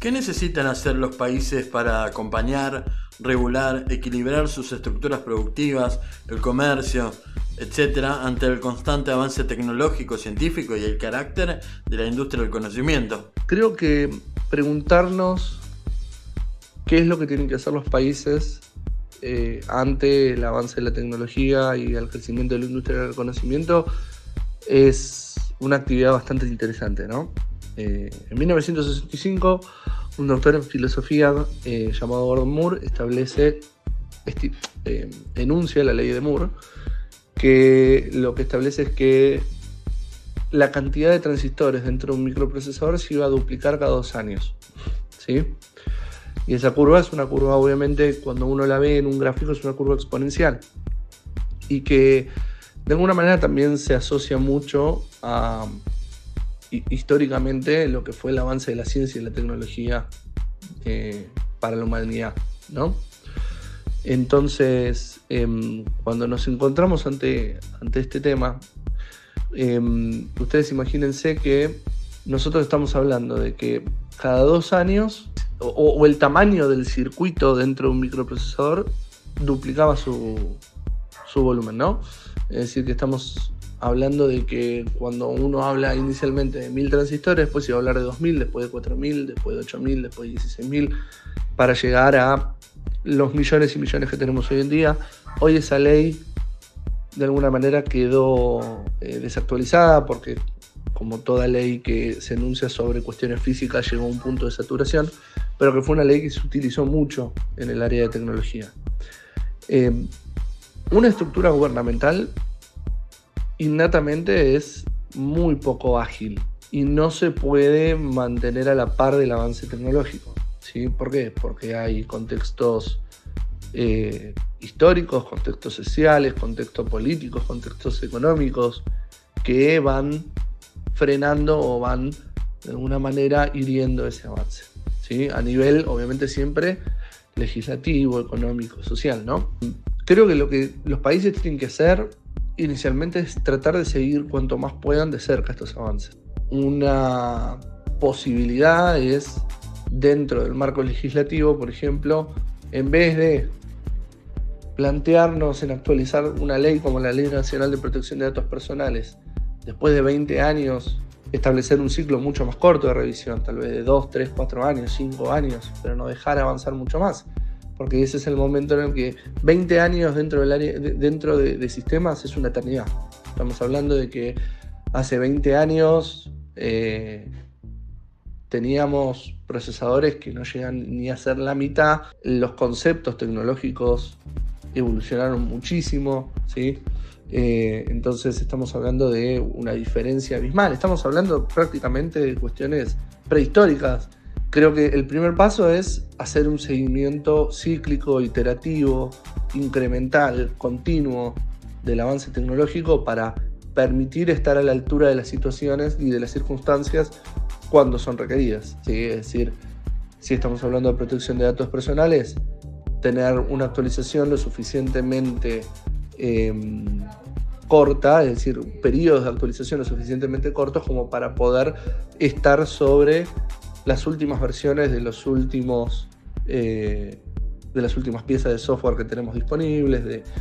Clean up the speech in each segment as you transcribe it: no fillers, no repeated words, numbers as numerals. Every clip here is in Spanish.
¿Qué necesitan hacer los países para acompañar, regular, equilibrar sus estructuras productivas, el comercio, etcétera, ante el constante avance tecnológico, científico y el carácter de la industria del conocimiento? Creo que preguntarnos qué es lo que tienen que hacer los países ante el avance de la tecnología y el crecimiento de la industria del conocimiento es una actividad bastante interesante, ¿no? En 1965, un doctor en filosofía llamado Gordon Moore enuncia la ley de Moore, que lo que establece es que la cantidad de transistores dentro de un microprocesador se iba a duplicar cada 2 años, ¿sí? Y esa curva es una curva, obviamente, cuando uno la ve en un gráfico, es una curva exponencial. Y que de alguna manera también se asocia mucho a históricamente lo que fue el avance de la ciencia y la tecnología para la humanidad, ¿no? Entonces, cuando nos encontramos ante este tema, ustedes imagínense que nosotros estamos hablando de que cada 2 años o el tamaño del circuito dentro de un microprocesador duplicaba su volumen, ¿no? Es decir, que estamos hablando de que cuando uno habla inicialmente de 1000 transistores, después iba a hablar de 2000, después de 4000, después de 8000, después de 16000, para llegar a los millones y millones que tenemos hoy en día. Hoy esa ley de alguna manera quedó desactualizada porque, como toda ley que se enuncia sobre cuestiones físicas, llegó a un punto de saturación, pero que fue una ley que se utilizó mucho en el área de tecnología. Una estructura gubernamental innatamente es muy poco ágil y no se puede mantener a la par del avance tecnológico, ¿sí? ¿Por qué? Porque hay contextos históricos, contextos sociales, contextos políticos, contextos económicos que van frenando o van de alguna manera hiriendo ese avance, ¿sí? A nivel, obviamente, siempre legislativo, económico, social, ¿no? Creo que lo que los países tienen que hacer inicialmente es tratar de seguir cuanto más puedan de cerca estos avances. Una posibilidad es, dentro del marco legislativo, por ejemplo, en vez de plantearnos en actualizar una ley como la Ley Nacional de Protección de Datos Personales, después de 20 años, establecer un ciclo mucho más corto de revisión, tal vez de 2, 3, 4 años, 5 años, pero no dejar avanzar mucho más. Porque ese es el momento en el que 20 años dentro de sistemas es una eternidad. Estamos hablando de que hace 20 años teníamos procesadores que no llegan ni a ser la mitad. Los conceptos tecnológicos evolucionaron muchísimo, ¿sí? Entonces estamos hablando de una diferencia abismal. Estamos hablando prácticamente de cuestiones prehistóricas. Creo que el primer paso es hacer un seguimiento cíclico, iterativo, incremental, continuo del avance tecnológico para permitir estar a la altura de las situaciones y de las circunstancias cuando son requeridas, ¿sí? Es decir, si estamos hablando de protección de datos personales, tener una actualización lo suficientemente corta, es decir, periodos de actualización lo suficientemente cortos como para poder estar sobre las últimas versiones de las últimas piezas de software que tenemos disponibles,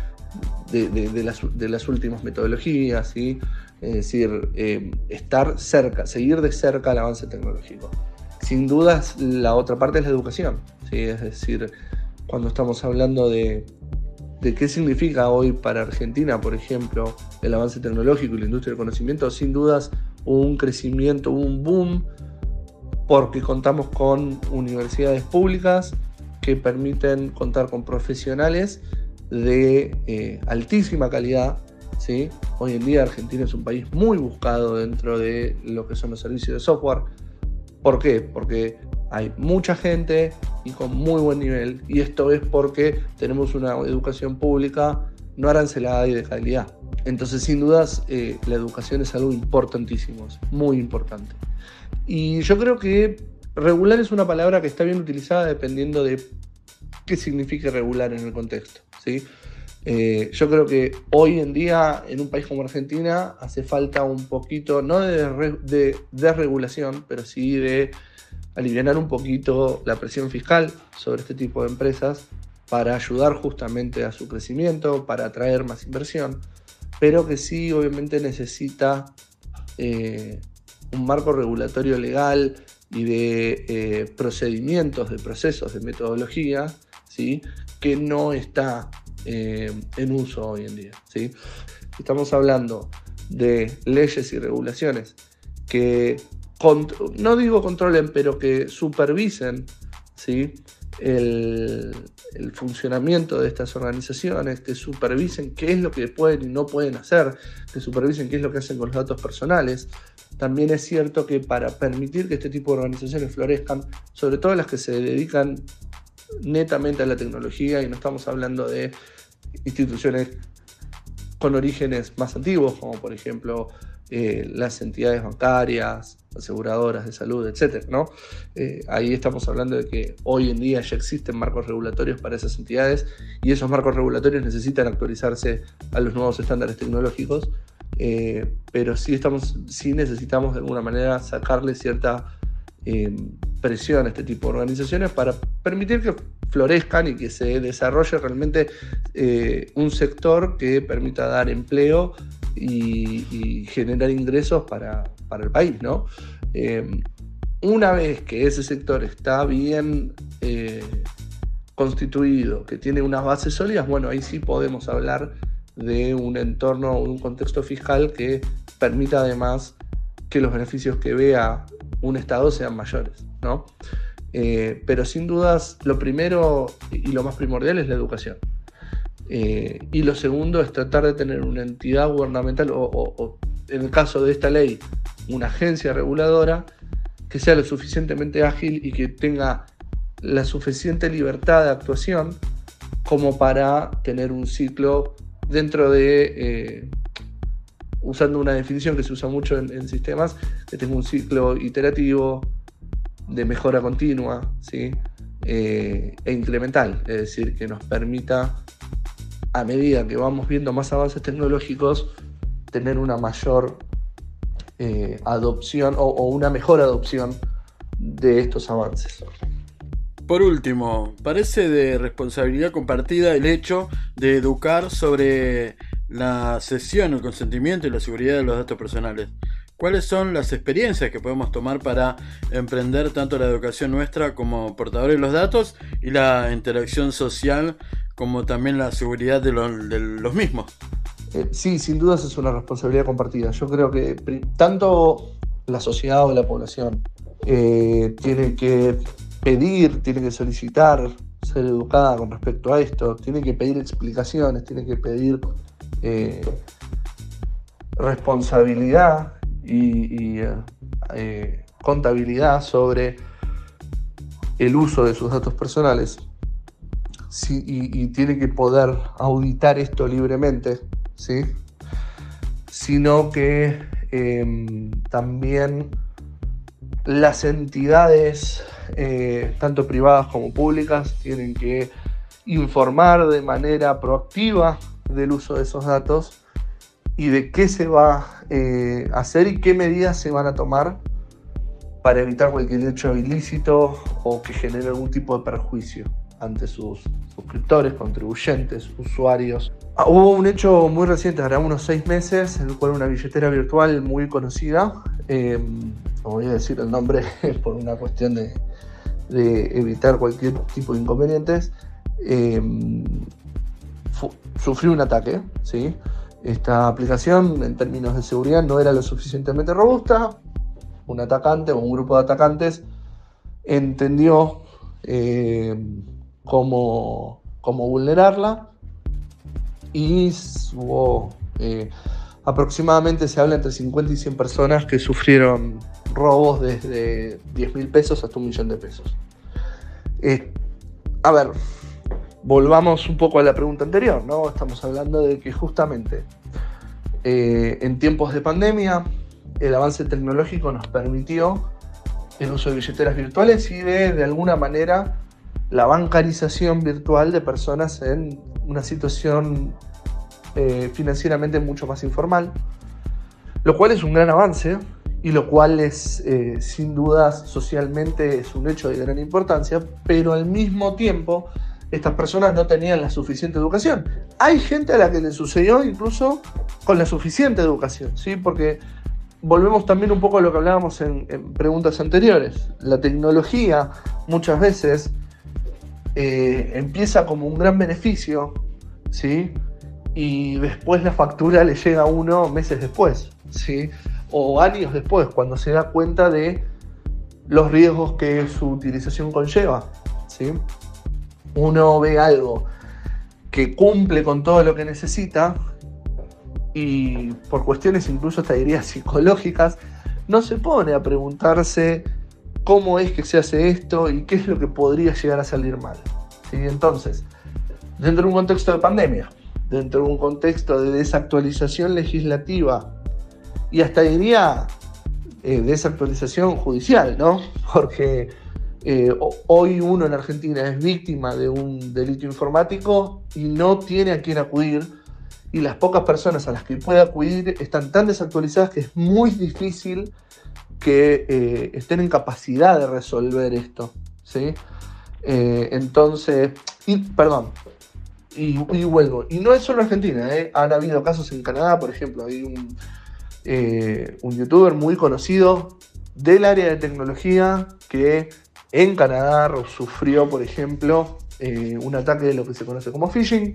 de las últimas metodologías, ¿sí? Es decir, estar cerca, seguir de cerca el avance tecnológico. Sin dudas, la otra parte es la educación, ¿sí? Es decir, cuando estamos hablando de qué significa hoy para Argentina, por ejemplo, el avance tecnológico y la industria del conocimiento, sin dudas hubo un crecimiento, hubo un boom, porque contamos con universidades públicas que permiten contar con profesionales de altísima calidad, ¿sí? Hoy en día Argentina es un país muy buscado dentro de lo que son los servicios de software. ¿Por qué? Porque hay mucha gente y con muy buen nivel, y esto es porque tenemos una educación pública no arancelada y de calidad. Entonces, sin dudas, la educación es algo importantísimo, es muy importante. Y yo creo que regular es una palabra que está bien utilizada dependiendo de qué significa regular en el contexto, ¿sí? Yo creo que hoy en día en un país como Argentina hace falta un poquito, no de desregulación, pero sí de alivianar un poquito la presión fiscal sobre este tipo de empresas para ayudar justamente a su crecimiento, para atraer más inversión, pero que sí obviamente necesita un marco regulatorio legal y de procedimientos, de procesos, de metodología, ¿sí? Que no está en uso hoy en día, ¿sí? Estamos hablando de leyes y regulaciones que, no digo controlen, pero que supervisen, ¿sí? el funcionamiento de estas organizaciones, que supervisen qué es lo que pueden y no pueden hacer, que supervisen qué es lo que hacen con los datos personales. También es cierto que para permitir que este tipo de organizaciones florezcan, sobre todo las que se dedican netamente a la tecnología, y no estamos hablando de instituciones con orígenes más antiguos, como por ejemplo las entidades bancarias, aseguradoras de salud, etc., ¿no? Ahí estamos hablando de que hoy en día ya existen marcos regulatorios para esas entidades y esos marcos regulatorios necesitan actualizarse a los nuevos estándares tecnológicos, pero sí necesitamos de alguna manera sacarle cierta presión a este tipo de organizaciones para permitir que florezcan y que se desarrolle realmente un sector que permita dar empleo y generar ingresos para el país, ¿no? Una vez que ese sector está bien constituido, que tiene unas bases sólidas, bueno, ahí sí podemos hablar de un entorno, un contexto fiscal que permita además que los beneficios que vea un Estado sean mayores, ¿no? Pero sin dudas lo primero y lo más primordial es la educación. Y lo segundo es tratar de tener una entidad gubernamental o en el caso de esta ley, una agencia reguladora que sea lo suficientemente ágil y que tenga la suficiente libertad de actuación como para tener un ciclo dentro de, usando una definición que se usa mucho en sistemas, que tenga un ciclo iterativo de mejora continua, ¿sí? E incremental, es decir, que nos permita, a medida que vamos viendo más avances tecnológicos, tener una mayor adopción o una mejor adopción de estos avances. Por último, parece de responsabilidad compartida el hecho de educar sobre la cesión, el consentimiento y la seguridad de los datos personales. ¿Cuáles son las experiencias que podemos tomar para emprender tanto la educación nuestra como portadores de los datos y la interacción social como también la seguridad de los mismos? Sí, sin dudas es una responsabilidad compartida. Yo creo que tanto la sociedad o la población tiene que pedir, tiene que solicitar ser educada con respecto a esto, tiene que pedir explicaciones, tiene que pedir responsabilidad y contabilidad sobre el uso de sus datos personales. Sí, y tiene que poder auditar esto libremente, ¿sí? Sino que también las entidades, tanto privadas como públicas, tienen que informar de manera proactiva del uso de esos datos y de qué se va a hacer y qué medidas se van a tomar para evitar cualquier hecho ilícito o que genere algún tipo de perjuicio ante sus suscriptores, contribuyentes, usuarios. Hubo un hecho muy reciente, hará unos 6 meses, en el cual una billetera virtual muy conocida, no voy a decir el nombre por una cuestión de evitar cualquier tipo de inconvenientes, sufrió un ataque, ¿sí? Esta aplicación, en términos de seguridad, no era lo suficientemente robusta. Un atacante o un grupo de atacantes entendió cómo vulnerarla y hubo aproximadamente, se habla entre 50 y 100 personas que sufrieron robos desde 10.000 pesos hasta 1.000.000 de pesos. A ver, volvamos un poco a la pregunta anterior, ¿no? Estamos hablando de que justamente en tiempos de pandemia el avance tecnológico nos permitió el uso de billeteras virtuales y de alguna manera la bancarización virtual de personas en una situación financieramente mucho más informal, lo cual es un gran avance y lo cual es, sin dudas, socialmente es un hecho de gran importancia, pero al mismo tiempo estas personas no tenían la suficiente educación. Hay gente a la que le sucedió incluso con la suficiente educación, ¿sí? Porque volvemos también un poco a lo que hablábamos en preguntas anteriores. La tecnología muchas veces empieza como un gran beneficio, ¿sí? Y después la factura le llega a uno meses después, ¿sí? O años después, cuando se da cuenta de los riesgos que su utilización conlleva, ¿sí? Uno ve algo que cumple con todo lo que necesita y por cuestiones incluso hasta diría psicológicas, no se pone a preguntarse cómo es que se hace esto y qué es lo que podría llegar a salir mal, ¿sí? Entonces, dentro de un contexto de pandemia, dentro de un contexto de desactualización legislativa y hasta diría desactualización judicial, ¿no? Porque hoy uno en Argentina es víctima de un delito informático y no tiene a quién acudir, y las pocas personas a las que puede acudir están tan desactualizadas que es muy difícil que estén en capacidad de resolver esto, ¿sí? Entonces, y vuelvo, y no es solo Argentina, han habido casos en Canadá, por ejemplo, hay un youtuber muy conocido del área de tecnología que en Canadá sufrió, por ejemplo, un ataque de lo que se conoce como phishing.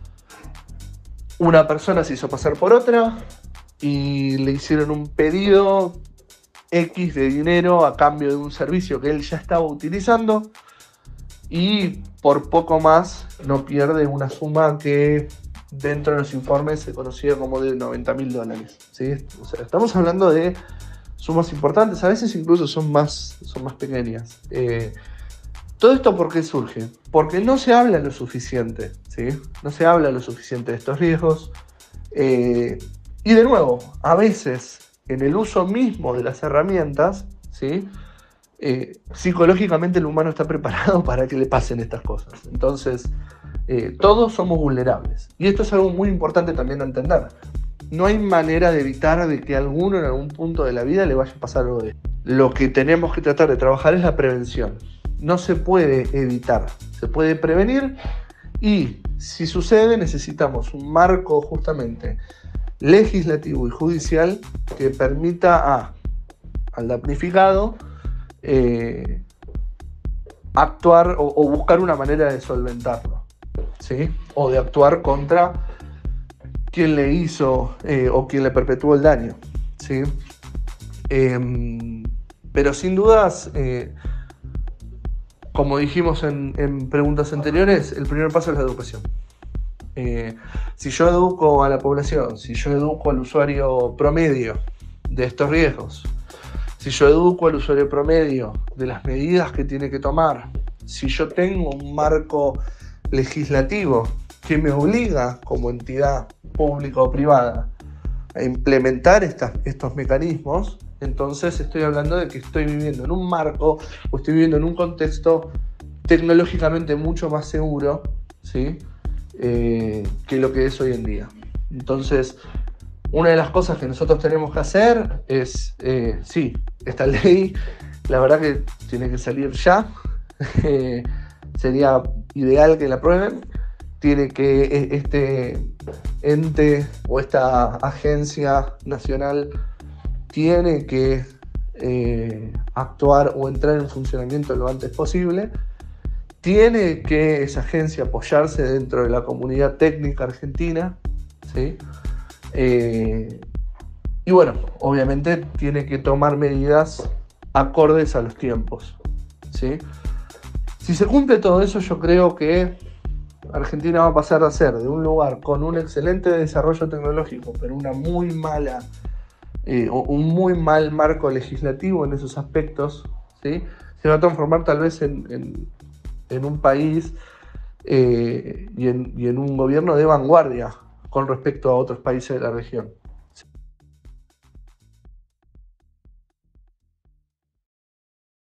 Una persona se hizo pasar por otra y le hicieron un pedido X de dinero a cambio de un servicio que él ya estaba utilizando, y por poco más no pierde una suma que dentro de los informes se conocía como de $90.000, ¿sí? O sea, estamos hablando de sumas importantes, a veces incluso son más pequeñas. ¿Todo esto por qué surge? Porque no se habla lo suficiente, ¿sí? No se habla lo suficiente de estos riesgos. Y de nuevo, a veces en el uso mismo de las herramientas, ¿sí? Psicológicamente el humano está preparado para que le pasen estas cosas. Entonces, todos somos vulnerables. Y esto es algo muy importante también a entender. No hay manera de evitar de que a alguno en algún punto de la vida le vaya a pasar algo de esto. Lo que tenemos que tratar de trabajar es la prevención. No se puede evitar, se puede prevenir, y si sucede necesitamos un marco justamente legislativo y judicial que permita al damnificado actuar o buscar una manera de solventarlo, ¿sí? O de actuar contra quien le hizo o quien le perpetuó el daño, ¿sí? Pero sin dudas, como dijimos en preguntas anteriores, el primer paso es la educación. Si yo educo a la población, si yo educo al usuario promedio de estos riesgos, si yo educo al usuario promedio de las medidas que tiene que tomar, si yo tengo un marco legislativo que me obliga como entidad pública o privada a implementar estos mecanismos, entonces estoy hablando de que estoy viviendo en un marco o estoy viviendo en un contexto tecnológicamente mucho más seguro, ¿sí? Que lo que es hoy en día. Entonces, una de las cosas que nosotros tenemos que hacer es, sí, esta ley, la verdad que tiene que salir ya. Sería ideal que la aprueben. Tiene que este ente o esta agencia nacional tiene que actuar o entrar en funcionamiento lo antes posible. Tiene que esa agencia apoyarse dentro de la comunidad técnica argentina, ¿sí? Y bueno, obviamente tiene que tomar medidas acordes a los tiempos, ¿sí? Si se cumple todo eso, yo creo que Argentina va a pasar a ser de un lugar con un excelente desarrollo tecnológico, pero una muy mala o un muy mal marco legislativo en esos aspectos, ¿sí? Se va a transformar tal vez en un país y en un gobierno de vanguardia con respecto a otros países de la región.